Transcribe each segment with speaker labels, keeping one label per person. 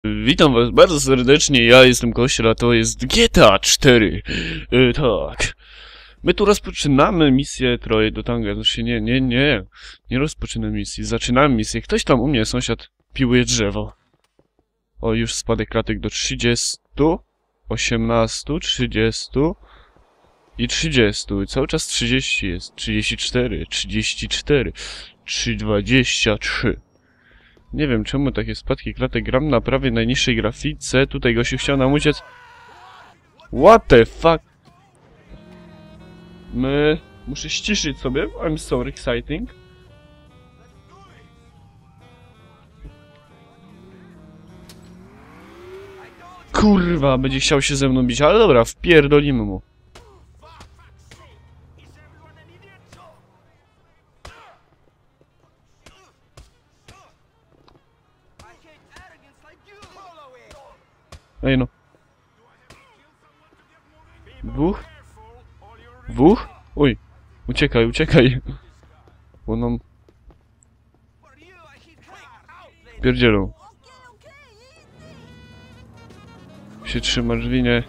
Speaker 1: Witam was bardzo serdecznie, ja jestem Kościel, a to jest GTA 4. Tak. My tu rozpoczynamy misję Troje do Tanga. Znaczy nie rozpoczynamy misji, zaczynamy misję. Ktoś tam u mnie, sąsiad, piłuje drzewo. O, już spadek klatek do 30, 18, 30 i 30. I cały czas 30 jest. 34, 34, 323. Nie wiem czemu takie spadki klatek, gram na prawie najniższej grafice. Tutaj gościu chciał nam uciec. What the fuck? Muszę ściszyć sobie. I'm so exciting. Kurwa, będzie chciał się ze mną bić, ale dobra, wpierdolimy mu. Ej no. Dwóch? Dwóch? Uj. Uciekaj, uciekaj. Bo nam... pierdzielą. Się trzyma drzwi, nie?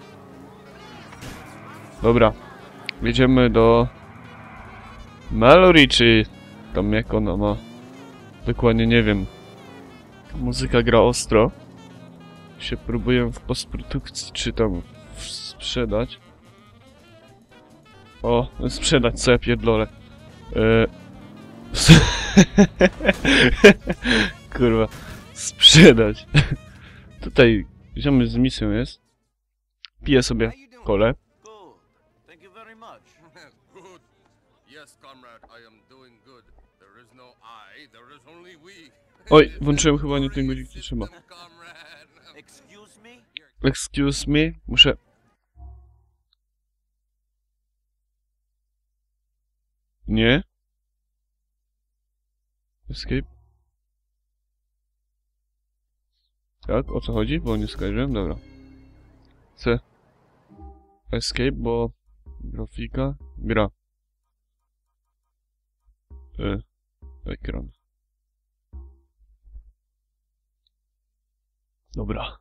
Speaker 1: Dobra. Jedziemy do... Mallory, czy... tam jak ona ma... Dokładnie nie wiem. Muzyka gra ostro. Się próbuję w postprodukcji, czy tam sprzedać. O, sprzedać, co ja pierdolę. Kurwa, sprzedać. Tutaj ziomy z misją jest. Piję sobie kolę. Oj, włączyłem chyba nie ten guzik, co trzeba. Excuse me, muszę... Nie? Escape? Tak, o co chodzi? Bo nie skojarzyłem, dobra. C. Escape, bo... grafika... gra. Ekran. Dobra.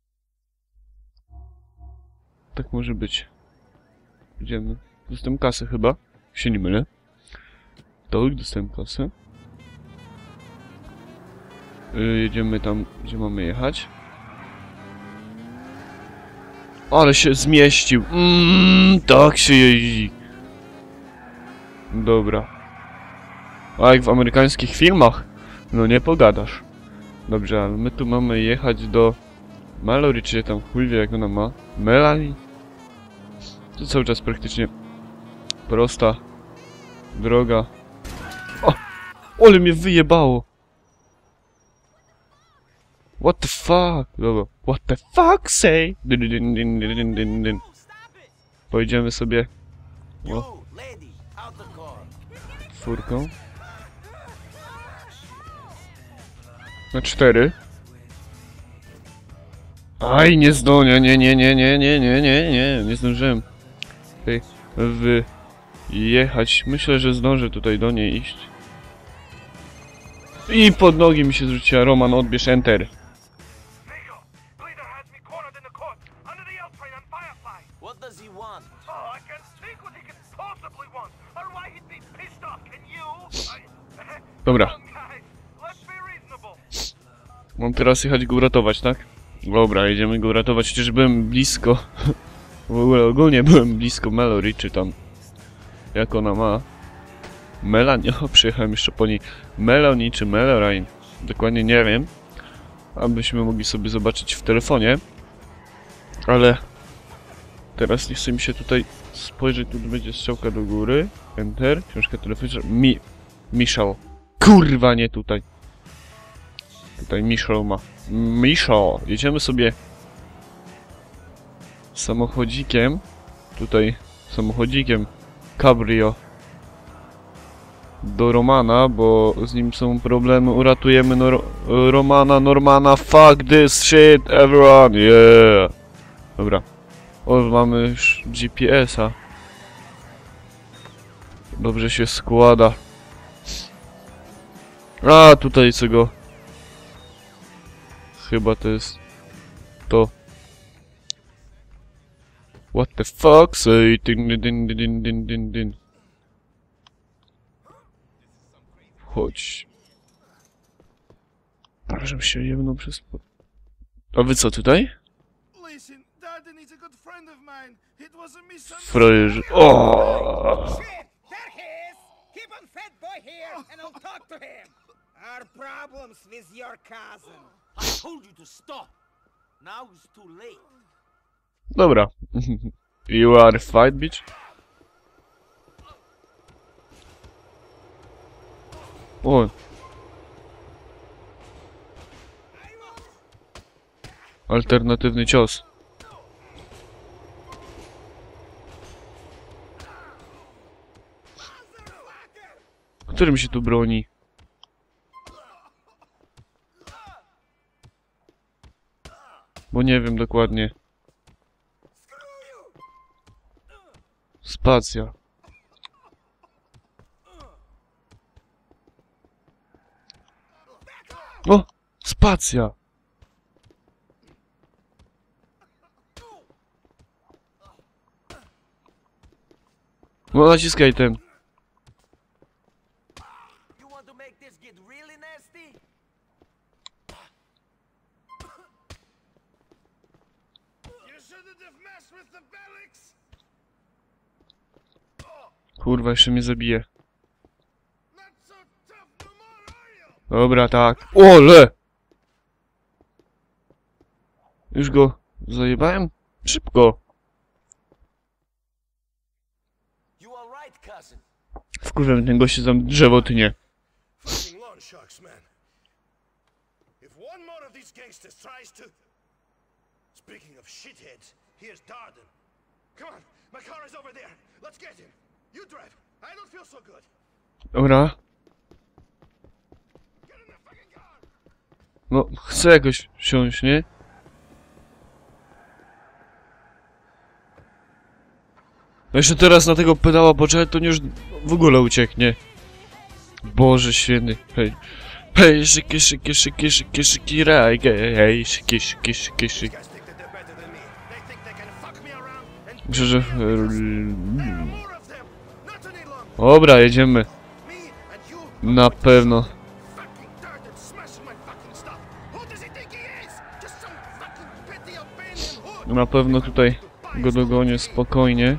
Speaker 1: Tak może być. Idziemy. Dostałem kasę chyba. Się nie mylę. Tak, dostałem kasę. Jedziemy tam, gdzie mamy jechać. Ale się zmieścił. Tak się jeździ. Dobra. A jak w amerykańskich filmach? No nie pogadasz. Dobrze, ale my tu mamy jechać do... Mallory, czy tam chuj wie jak ona ma? Melanie? To cały czas praktycznie prosta droga. O! Ale mnie wyjebało! What the fuck? Dobra. What the fuck say? Pojedziemy sobie... O. Czwórką. Na 4. Aj, nie zdążę, nie zdążyłem. Tutaj wyjechać. Myślę, że zdążę tutaj do niej iść. I pod nogi mi się zrzuciła. Roman, odbierz Enter. Dobra. Mam teraz jechać go uratować, tak? Dobra, jedziemy go uratować, chociaż byłem blisko. W ogóle ogólnie byłem blisko Mallory, czy tam... jak ona ma... Melanie, o, przyjechałem jeszcze po niej. Melanie czy Melorine, dokładnie nie wiem. Abyśmy mogli sobie zobaczyć w telefonie. Ale... teraz nie chce mi się tutaj spojrzeć, tu będzie strzałka do góry. Enter, książka telefoniczna. Michelle. Kurwa, nie tutaj. Tutaj Michelle ma. Michelle. Jedziemy sobie samochodzikiem. Tutaj samochodzikiem Cabrio do Romana, bo z nim są problemy. Uratujemy Romana, Normana. Fuck this shit, everyone. Yeah. Dobra. O, mamy już GPS-a. Dobrze się składa. A, tutaj co go... Chyba to jest to? What the fuck? Say din din din din din din din. Chodź. Żebym się jebnął przez... A wy co tutaj? Frajerzy... O! Dobra. You are fight, bitch? O. Alternatywny cios. Którym się tu broni? Bo nie wiem dokładnie. Spacja. O! Spacja! No naciskaj ten. Kurwa, jeszcze mnie zabije. Dobra, tak. Ole! Już go zajebałem? Szybko. Wkurwam ten gościu tam drzewo tnie. Dobra. No, chcę jakoś wsiąść, nie? No jeszcze teraz na tego pedała poczekać, to już w ogóle ucieknie. Boże święty, hej. Hej, szyki, szyki, szyki, szyki, szyki, raj, hej, szyki, szyki, szyki, szyki. Myślę, że... Dobra, jedziemy. Na pewno. Na pewno tutaj go dogonię spokojnie.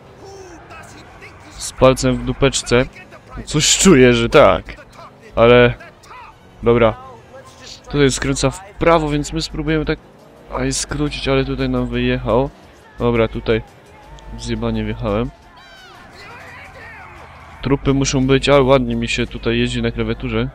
Speaker 1: Z palcem w dupeczce. Coś czuję, że tak. Ale... Dobra. Tutaj skręca w prawo, więc my spróbujemy tak... skrócić, ale tutaj nam wyjechał. Dobra, tutaj... Zjebanie wjechałem. Trupy muszą być, ale ładnie mi się tutaj jeździ na klawiaturze.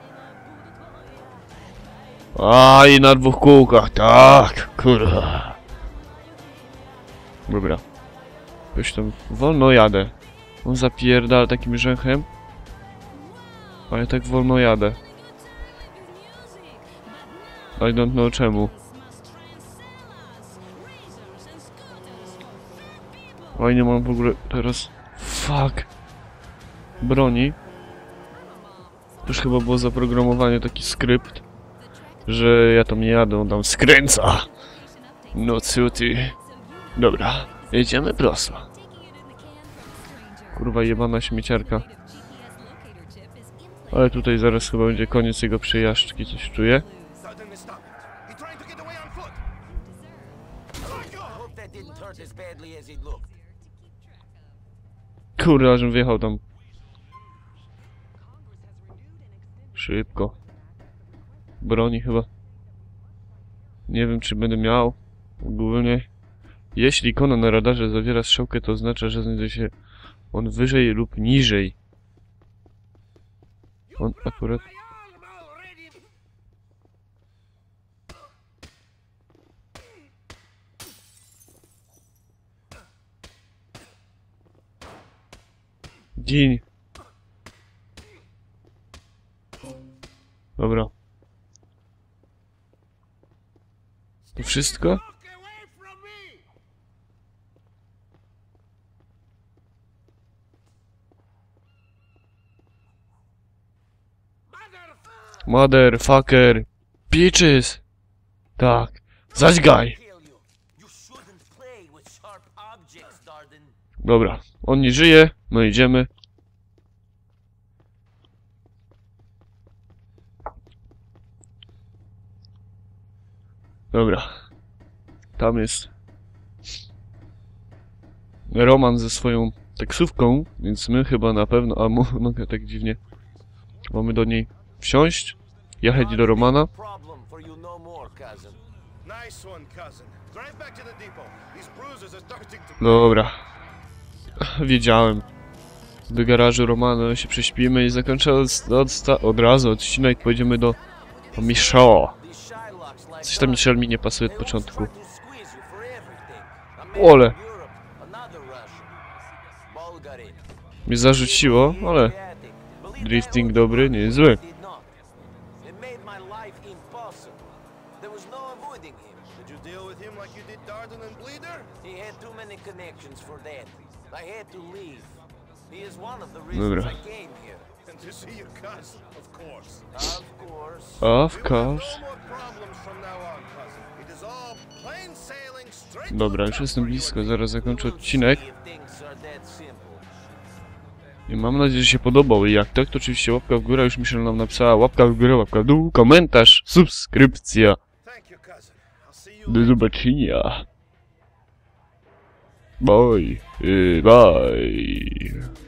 Speaker 1: A i na dwóch kółkach, tak, kurwa. Dobra. Jakoś tam wolno jadę. On zapierdala takim rzęchem. Ale tak wolno jadę. I don't know czemu. Oj, nie mam w ogóle teraz... Fuck. Broni. Już chyba było zaprogramowanie taki skrypt, że ja tam nie jadę, on tam skręca. No co ty. Dobra, jedziemy prosto. Kurwa jebana śmieciarka. Ale tutaj zaraz chyba będzie koniec jego przejażdżki, coś czuję. Kurwa, żebym wjechał tam. Szybko. Broni chyba. Nie wiem, czy będę miał. Ogólnie. Jeśli ikona na radarze zawiera strzałkę, to oznacza, że znajduje się on wyżej lub niżej. On akurat... Dzień. Dobra. To wszystko? Motherfucker. Bitches. Tak. Zaćgaj. Dobra, on nie żyje, my idziemy. Dobra. Tam jest Roman ze swoją taksówką, więc my chyba na pewno... A mogę tak dziwnie... Mamy do niej wsiąść, jechać do Romana. Dobra. Wiedziałem. Do garażu Romana się prześpimy i zakończę od razu odcinek. Pojedziemy do Michała. Coś tam Michel mi nie pasuje od początku. Ole. Mnie zarzuciło, ale drifting dobry, nie jest zły. Dobra. Of course. Dobra, już jestem blisko, zaraz zakończę odcinek. I mam nadzieję, że się podobał. I jak tak, to oczywiście łapka w górę, już Michel nam napisała. Łapka w górę, łapka w dół, komentarz, subskrypcja. Do zobaczenia. Bye. Bye.